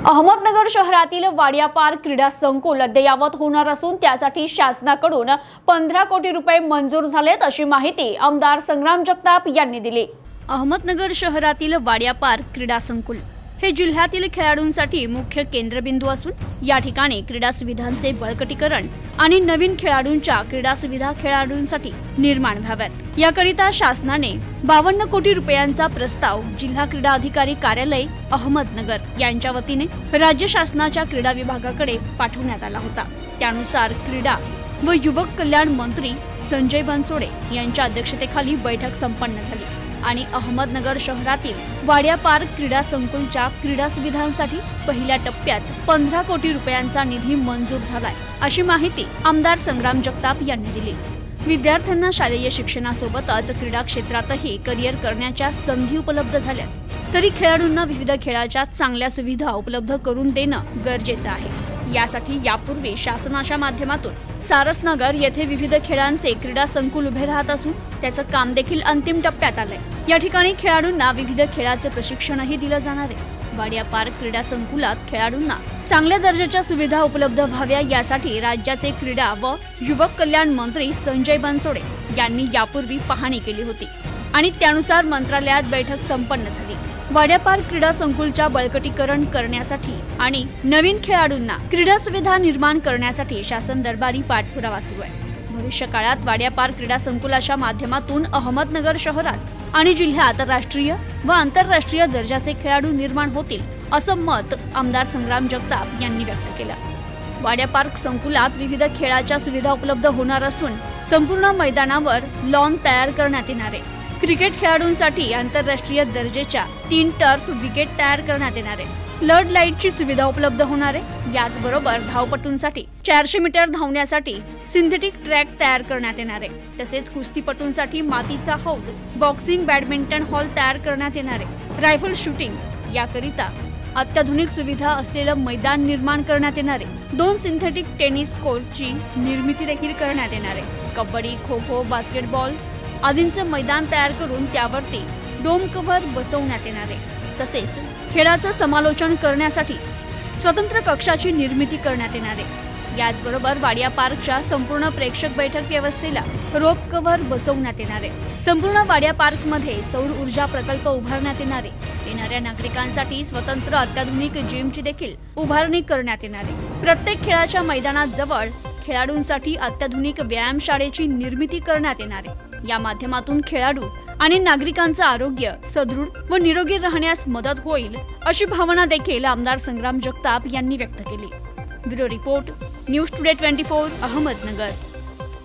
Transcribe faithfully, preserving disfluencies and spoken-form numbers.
अहमदनगर शहरातील वाडिया पार्क क्रीडा संकुल अद्ययावत होणार असून त्यासाठी शासनाकडून पंधरा कोटी रुपये मंजूर झालेत अशी माहिती आमदार संग्राम जगताप यांनी दिली। अहमदनगर शहरातील वाडिया पार्क क्रीडा संकुल हे जिल्ह्यातील खेळाडूंसाठी मुख्य केंद्रबिंदू असून या ठिकाणी क्रीडा सुविधांचे बळकटीकरण आणि नवीन खेळाडूंच्या क्रीडा सुविधा खेळाडूंसाठी निर्माण व्हाव्यात याकरिता शासनाने बावन्न कोटी रुपयांचा प्रस्ताव जिल्हा क्रीडा अधिकारी कार्यालय अहमदनगर यांच्या वतीने राज्य शासनाच्या क्रीडा विभागाकडे पाठवण्यात आला होता। त्यानुसार क्रीडा व युवक कल्याण मंत्री संजय बनसोडे यांच्या अध्यक्षतेखाली बैठक संपन्न झाली आणि अहमदनगर शहरातील वाडिया पार्क क्रीडा संकुलच्या क्रीडा सुविधांसाठी पहिल्या टप्प्यात पंधरा कोटी रुपयांचा निधी मंजूर झालाय अशी माहिती आमदार संग्राम जगताप यांनी दिली। विद्यार्थ्यांना शालेय शिक्षणासोबतच क्रीडा क्षेत्रातही करिअर करण्याच्या संधी उपलब्ध झाल्या तरी खेळाडूंना विविध खेळाच्या चांगल्या सुविधा उपलब्ध करून देणं गरजेचं आहे। यासाठी यापूर्वी शासनाच्या माध्यमातून सारसनगर येथे विविध खेळांचे क्रीडा संकुल उभे राहत असून त्याचं काम देखील अंतिम टप्प्यात आलंय। या ठिकाणी खेळाडूंना विविध खेळाचे प्रशिक्षणही दिलं जाणार आहे। वाडिया पार्क क्रीडा संकुलात खेळाडूंना चांगल्या दर्जाच्या सुविधा उपलब्ध व्हाव्या यासाठी राज्याचे क्रीडा व युवक कल्याण मंत्री संजय बनसोडे यांनी यापूर्वी पाहणी केली होती आणि त्यानुसार मंत्रालयात बैठक संपन्न झाली। वाडिया पार्क क्रीडा संकुलच्या बळकटीकरण करण्यासाठी आणि नवीन खेळाडूंना क्रीडा सुविधा निर्माण करण्यासाठी शासन दरबारी पाठपुरावा सुरू आहे। भविष्य काळात वाडिया पार्क क्रीडा संकुलाच्या माध्यमातून अहमदनगर शहरात आणि जिल्ह्यात राष्ट्रीय व आंतरराष्ट्रीय दर्जाचे खेळाडू निर्माण होतील असं मत आमदार संग्राम जगताप यांनी व्यक्त केलं। वाडिया पार्क संकुलात विविध खेळाच्या सुविधा उपलब्ध होणार असून संपूर्ण मैदानावर लॉन तयार करण्यात येणार आहे। क्रिकेट खेळाडूंसाठी आंतरराष्ट्रीय दर्जाच्या तीन टर्फ विकेट तयार करण्यात येणार आहे। फ्लड लाईटची सुविधा उपलब्ध होणार आहे। याचबरोबर धावपटूंसाठी चारशे मीटर धावण्यासाठी सिंथेटिक ट्रॅक तयार करण्यात येणार आहे। तसेच कुस्तीपटूंसाठी मातीचा हौद, बॉक्सिंग, बॅडमिंटन हॉल तयार करण्यात येणार आहे। रायफल शूटिंग याकरिता अत्याधुनिक सुविधा असलेलं मैदान निर्माण करण्यात येणार आहे। दोन सिंथेटिक टेनिस कोर्टची निर्मिती देखील करण्यात येणार आहे। कबड्डी, खो खो, बास्केटबॉल आदींचे मैदान तयार करून त्यावरती डोम कव्हर बसवण्यात येणार आहे। तसेच खेळाचं समालोचन करण्यासाठी स्वतंत्र कक्षाची निर्मिती करण्यात येणार आहे। याचबरोबर वाडिया पार्कच्या संपूर्ण प्रेक्षक बैठक व्यवस्थेला रोप कव्हर बसवण्यात येणार आहे। संपूर्ण वाडिया पार्कमध्ये सौर ऊर्जा प्रकल्प उभारण्यात येणार आहे। येणाऱ्या नागरिकांसाठी स्वतंत्र अत्याधुनिक जिमची देखील उभारणी करण्यात येणार आहे। प्रत्येक खेळाच्या मैदानात जवळ खेळाडूंसाठी अत्याधुनिक व्यायामशाळेची निर्मिती करण्यात येणार आहे। या माध्यमातून खेळाडू आणि नागरिकांचं आरोग्य सदृढ व निरोगी राहण्यास मदत होईल अशी भावना देखील आमदार संग्राम जगताप यांनी व्यक्त केली। ब्युरो रिपोर्ट, न्यूज टुडे चोवीस अहमदनगर।